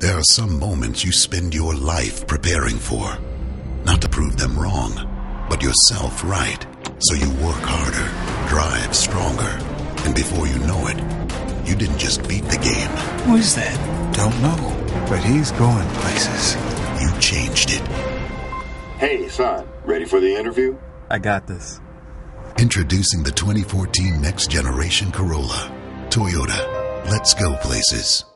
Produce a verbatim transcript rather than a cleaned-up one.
There are some moments you spend your life preparing for. Not to prove them wrong, but yourself right. So you work harder, drive stronger, and before you know it, you didn't just beat the game. Who's that? Don't know, but he's going places. You changed it. Hey, son, ready for the interview? I got this. Introducing the twenty fourteen Next Generation Corolla. Toyota. Let's go places.